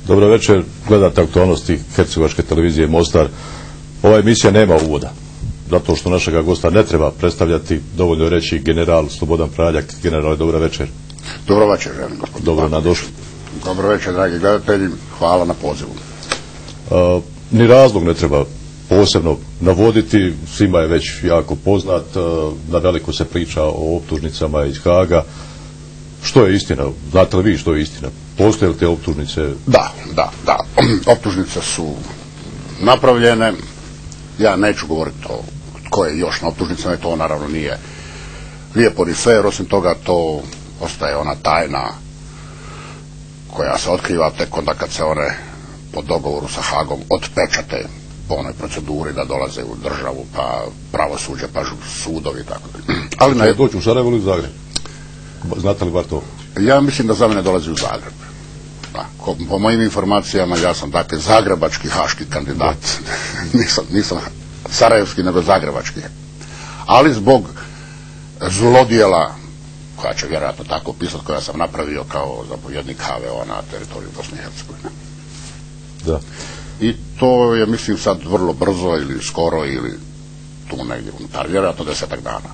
Dobro večer, gledate aktualnosti Hercegovačke televizije Mostar. Ova emisija nema uvoda, zato što našega gosta ne treba predstavljati, dovoljno je reći general Slobodan Praljak. Generale, dobro večer. Dobro večer, želim gospodin. Dobro nadošli. Dobro večer, dragi gledatelji, hvala na pozivu. Ni razlog ne treba posebno navoditi, svima je već jako poznat, na veliko se priča o optužnicama iz Haga. Što je istina? Znate li vi što je istina? Postoje li te optužnice? Da. Optužnice su napravljene. Ja neću govoriti o tko je još na optužnicama, to naravno nije lijepo ni sve, jer osim toga to ostaje ona tajna koja se otkriva tek onda kad se one po dogovoru sa Hagom otpečate po onoj proceduri da dolaze u državu, pa pravosuđe, pa sudovi i tako dalje. Ali doći u Sarajevo ili u Zagreb? Znate li bar to? Ja mislim da za mene dolazi u Zagreb. Po mojim informacijama ja sam dakle zagrebački haški kandidat. Nisam sarajevski, nego zagrebački. Ali zbog zlodjela, koja će vjerojatno tako pisati, koja sam napravio kao zapovjednik HVO na teritoriju Bosne i Hercegovine. Da. I to je, mislim, sad vrlo brzo ili skoro ili tu negdje unutar, vjerojatno 10 dana.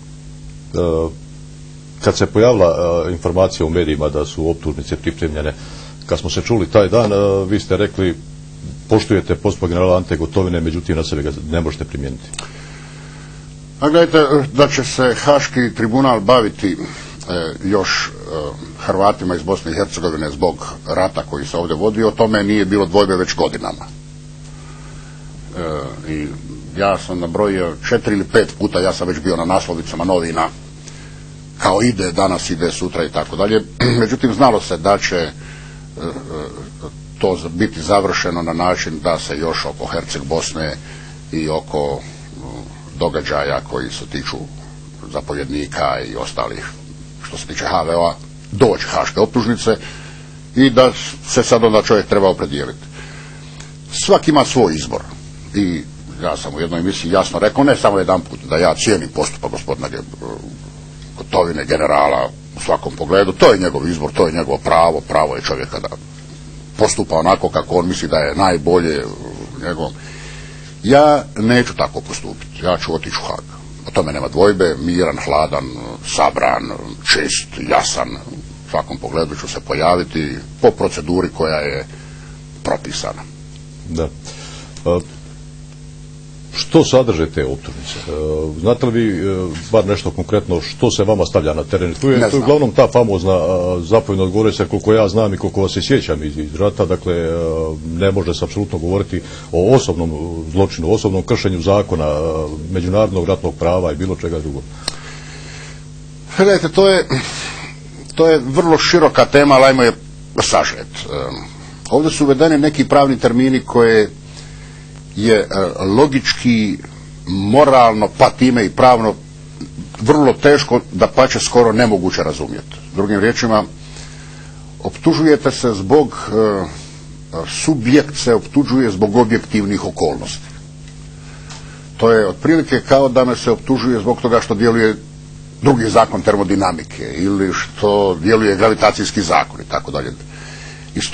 Kad se pojavila informacija u medijima da su optužnice pripremljene, kad smo se čuli taj dan, vi ste rekli poštujete postupak generala Ante Gotovine, međutim na sebe ga ne možete primijeniti. A gledajte, da će se Haški tribunal baviti još Hrvatima iz Bosne i Hercegovine zbog rata koji se ovdje vodi, o tome nije bilo dvojbe već godinama. I ja sam nabrojio 4 ili 5 puta, ja sam već bio na naslovicama novina kao ide, danas ide, sutra i tako dalje. Međutim, znalo se da će to biti završeno na način da se još oko Herceg Bosne i oko događaja koji se tiču zapovjednika i ostalih što se tiče HVO-a doći haške optužnice i da se sad onda čovjek treba opredijeliti. Svaki ima svoj izbor i ja sam u jednoj emisiji jasno rekao, ne samo jedan put, da ja cijenim postupak gospodina Gotovine, generala u svakom pogledu, to je njegov izbor, to je njegovo pravo je čovjeka da postupa onako kako on misli da je najbolje njegovom. Ja neću tako postupiti, ja ću otići u Hag. O tome nema dvojbe, miran, hladan, sabran, čist, jasan, u svakom pogledu ću se pojaviti po proceduri koja je propisana. Da. Što sadrže te optužnice? Znate li vi bar nešto konkretno što se vama stavlja na teren? Tu je uglavnom ta famozna zapovjedna odgovornica, koliko ja znam i koliko vas se sjećam iz rata, dakle ne može se apsolutno govoriti o osobnom zločinu, osobnom kršenju zakona, međunarodnog ratnog prava i bilo čega drugog. Gledajte, to je vrlo široka tema, ali ajmo je sažet. Ovdje su uvedeni neki pravni termini koje je logički, moralno, pa time i pravno vrlo teško, da pače skoro nemoguće razumjeti. Drugim riječima, optužujete se zbog, subjekt se optužuje zbog objektivnih okolnosti. To je otprilike kao da me se optužuje zbog toga što djeluje drugi zakon termodinamike ili što djeluje gravitacijski zakon i tako dalje. Iz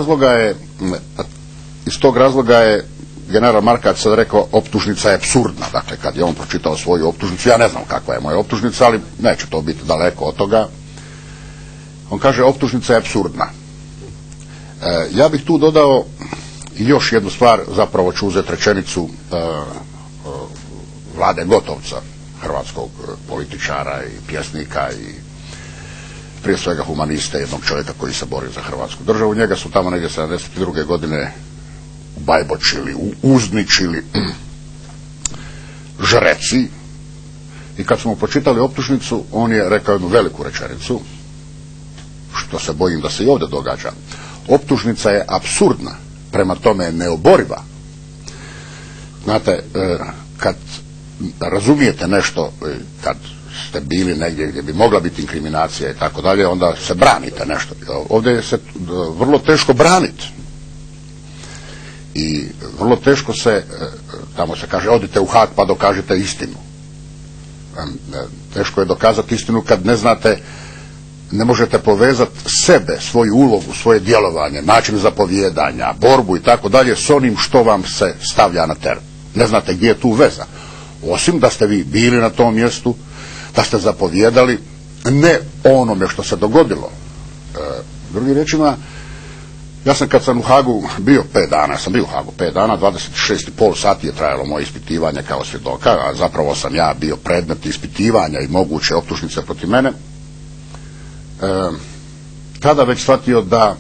tog razloga je general Markač sad rekao optužnica je apsurdna. Dakle, kad je on pročitao svoju optužnicu, ja ne znam kakva je moja optužnica, ali neće to biti daleko od toga. On kaže optužnica je apsurdna. Ja bih tu dodao još jednu stvar, zapravo ću uzeti rečenicu Vlade Gotovca, hrvatskog političara i pjesnika i prije svega humaniste, jednog čovjeka koji se borio za Hrvatsku državu. Njega su tamo negdje 72. godine bajbočili, uzničili, žreci. I kad smo pročitali optužnicu, on je rekao jednu veliku rečenicu, što se bojim da se i ovdje događa. Optužnica je apsurdna, prema tome je neoboriva. Znate, kad razumijete nešto, kad ste bili negdje gdje bi mogla biti inkriminacija i tako dalje, onda se branite nešto. Ovdje se vrlo teško braniti. I vrlo teško se, tamo se kaže, odite u Hag pa dokažite istinu. Teško je dokazati istinu kad ne znate ne možete povezati sebe, svoju ulogu, svoje djelovanje, način zapovijedanja, borbu i tako dalje s onim što vam se stavlja na teren. Ne znate gdje je tu veza. Osim da ste vi bili na tom mjestu, da ste zapovijedali ne onome što se dogodilo. Drugim riječima, ja sam kad sam u Hagu bio 5 dana, 26,5 sati je trajalo moje ispitivanje kao svjedoka, a zapravo sam ja bio predmet ispitivanja i moguće optužnice protiv mene. Tada već shvatio da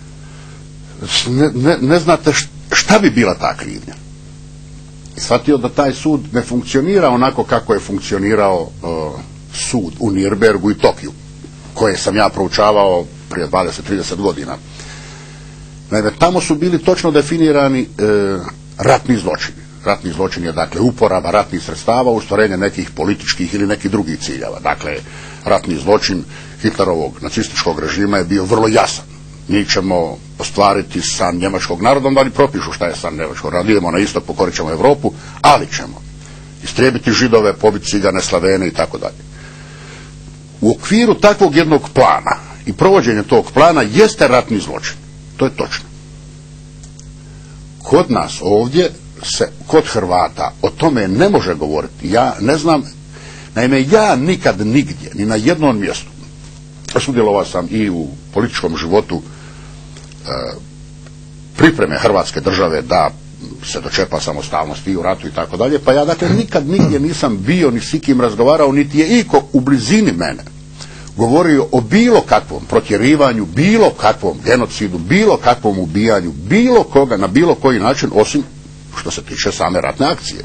ne znate šta bi bila ta krivnja. Shvatio da taj sud ne funkcionira onako kako je funkcionirao sud u Nürnbergu i Tokiju, koje sam ja proučavao prije 20-30 godina. Naime, tamo su bili točno definirani ratni zločini. Ratni zločin je dakle uporaba ratnih sredstava u ostvarenje nekih političkih ili nekih drugih ciljeva. Dakle, ratni zločin Hitlerovog nacističkog režima je bio vrlo jasan. Mi ćemo ostvariti san njemačkog naroda, da li propišu šta je san njemačkog naroda. Idemo na istok, pokorit ćemo Europu, ali ćemo istrijebiti Židove, pobiti Cigane, Slavene i tako dalje. U okviru takvog jednog plana i provođenje tog plana jeste ratni zločin. To je točno. Kod nas ovdje se, kod Hrvata, o tome ne može govoriti. Ja ne znam, naime, ja nikad nigdje, ni na jednom mjestu, sudjelovao sam i u političkom životu pripreme Hrvatske države da se dočepa samostalnosti i u ratu i tako dalje, pa ja dakle nikad nigdje nisam bio ni s kim razgovarao, niti je iko u blizini mene govorio o bilo kakvom protjerivanju, bilo kakvom genocidu, bilo kakvom ubijanju, bilo koga na bilo koji način, osim što se tiče same ratne akcije.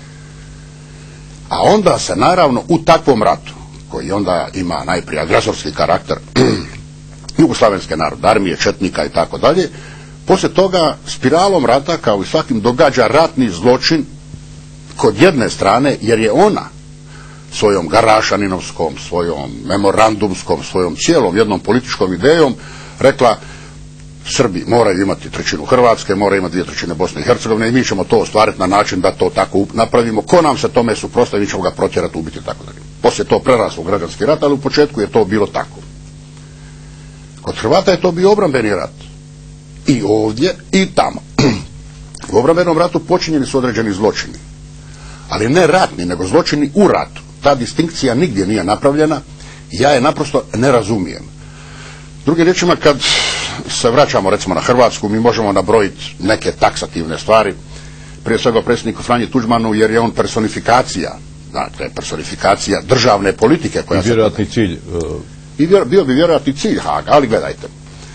A onda se naravno u takvom ratu, koji onda ima najprije agresorski karakter Jugoslavenske narodne armije, četnika i tako dalje, poslije toga spiralom rata, kao i svakim, događa ratni zločin kod jedne strane, jer je ona svojom Garašaninovskom, svojom memorandumskom, svojom cijelom jednom političkom idejom rekla: Srbi moraju imati 1/3 Hrvatske, moraju imati 2/3 Bosne i Hercegovine i mi ćemo to ostvariti na način da to tako napravimo. Ko nam se tome suprotstavi, mi ćemo ga protjerati, ubiti i tako dalje. Poslije to preraslo u građanski rat, ali u početku je to bilo tako. Kod Hrvata je to bio obrambeni rat. I ovdje i tamo. U obrambenom ratu počinjeni su određeni zločini. Ali ne ratni, nego zločini u ratu. Ta distinkcija nigdje nije napravljena i ja je naprosto ne razumijem. Drugim riječima, kad se vraćamo recimo na Hrvatsku, mi možemo nabrojiti neke taksativne stvari, prije svega predsjedniku Franji Tuđmanu, jer je on personifikacija, dakle personifikacija državne politike koja se... Vjerojatni cilj. I bio bi vjerojatni cilj Haga, ali gledajte.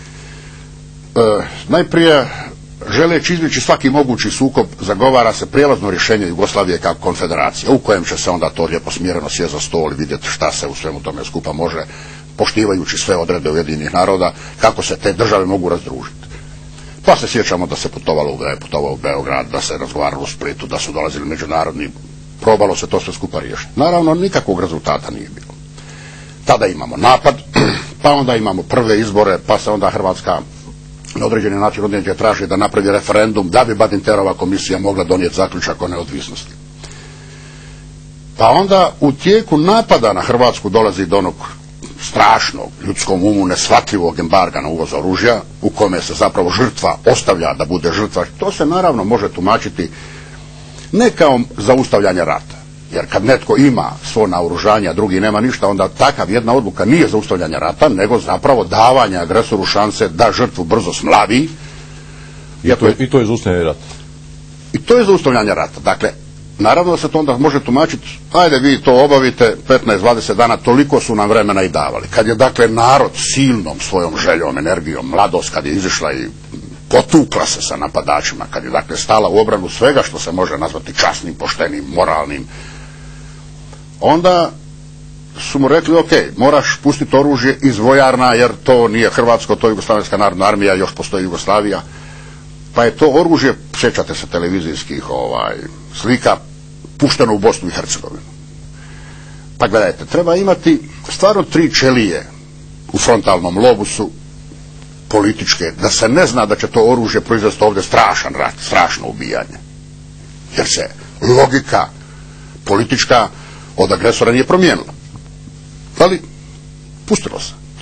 Najprije, želeći izbjeći svaki mogući sukob, zagovara se prijelazno rješenje Jugoslavije kao konfederacija, u kojem će se onda to lijepo smireno sjesti za stol i vidjeti šta se u svemu tome skupa može, poštivajući sve odredbe Ujedinjenih naroda, kako se te države mogu razdružiti. Pa se sjećamo da se putovalo u Beograd, da se razgovaralo u Splitu, da su dolazili međunarodni, probalo se to sve skupa riješiti. Naravno, nikakvog rezultata nije bilo. Tada imamo napad, pa onda imamo prve izbore, pa se onda Hrvatska na određeni način odneđe traži da napravi referendum da bi Badinterova komisija mogla donijeti zaključak o neovisnosti. Pa onda u tijeku napada na Hrvatsku dolazi do onog strašnog, ljudskom umu neshvatljivog embarga na uvoz oružja, u kome se zapravo žrtva ostavlja da bude žrtva. To se naravno može tumačiti ne kao zaustavljanje rata, jer kad netko ima svo naoružanje, a drugi nema ništa, onda takav jedna odluka nije zaustavljanje rata, nego zapravo davanje agresoru šanse da žrtvu brzo smlavi. I to je zaustavljanje rata. I to je zaustavljanje rata. Dakle, naravno da se to onda može tumačiti, ajde vi to obavite, 15-20 dana, toliko su nam vremena i davali. Kad je dakle narod silnom svojom željom, energijom, mladost, kad je izišla i potukla se sa napadačima, kad je dakle stala u obranu svega što se može nazvati časnim, poštenim, moralnim, onda su mu rekli: ok, moraš pustiti oružje iz vojarna, jer to nije hrvatsko, to je Jugoslavenska narodna armija, još postoji Jugoslavija. Pa je to oružje, sjećate se televizijskih slika, pušteno u Bosnu i Hercegovinu. Pa gledajte, treba imati stvarno 3 čelije u frontalnom lobusu političke, da se ne zna da će to oružje proizvesti ovdje strašan rat, strašno ubijanje. Jer se logika politička od agresora nije promijenila. Ali pustilo se.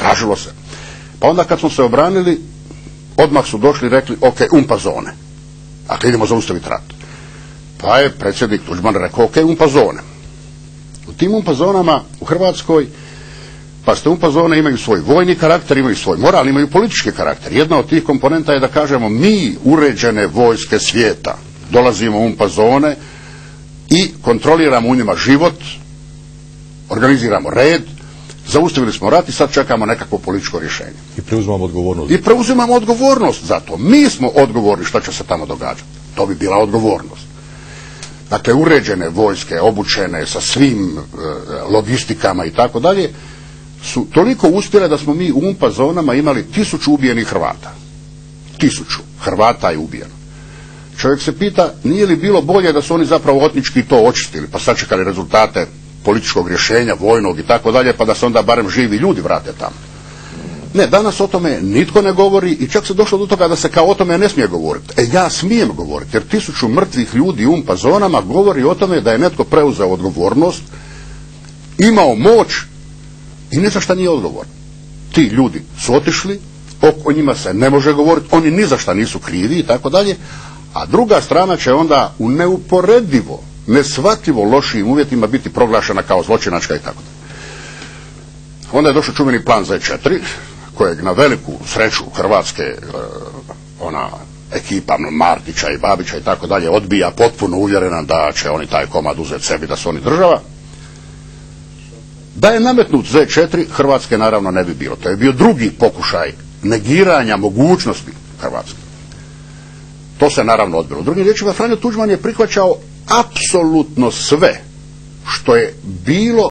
tražilo se. Pa onda kad smo se obranili, odmah su došli i rekli, ok, umpa zone. Dakle, idemo zaustaviti rat. Pa je predsjednik Tuđman rekao, ok, umpa zone. U tim umpa zonama u Hrvatskoj, pa ste umpa zone imaju svoj vojni karakter, imaju svoj moral, imaju politički karakter. Jedna od tih komponenta je da kažemo, mi uređene vojske svijeta dolazimo u umpa zone i kontroliramo u njima život, organiziramo red, zaustavili smo rat i sad čekamo nekakvo političko rješenje. I preuzimamo odgovornost. I preuzimamo odgovornost za to. Mi smo odgovorni što će se tamo događati. To bi bila odgovornost. Dakle, uređene vojske, obučene sa svim logistikama i tako dalje, su toliko uspjele da smo mi u umpa zonama imali 1000 ubijenih Hrvata. 1000 Hrvata je ubijeno. Čovjek se pita, nije li bilo bolje da su oni zapravo otnički to očistili, pa sačekali rezultate političkog rješenja, vojnog i tako dalje, pa da se onda barem živi ljudi vrate tamo. Ne, danas o tome nitko ne govori i čak se došlo do toga da se kao o tome ne smije govoriti. Ja smijem govoriti, jer 1000 mrtvih ljudi u umpa zonama govori o tome da je netko preuzeo odgovornost, imao moć i ne za šta nije odgovoran. Ti ljudi su otišli, o njima se ne može govoriti, oni ni za šta nisu krivi i tako dalje, a druga strana će onda u neuporedivo, neshvatljivo lošijim uvjetima biti proglašena kao zločinačka i tako dalje. Onda je došao čuveni plan Z4, kojeg na veliku sreću Hrvatske ona ekipa Martića i Babića i tako dalje odbija, potpuno uvjerena da će oni taj komad uzeti sebi, da su oni država. Da je nametnut Z4, Hrvatske naravno ne bi bilo. To je bio drugi pokušaj negiranja mogućnosti Hrvatske. To se naravno odbilo. Drugim riječima, Franjo Tuđman je prihvaćao apsolutno sve što je bilo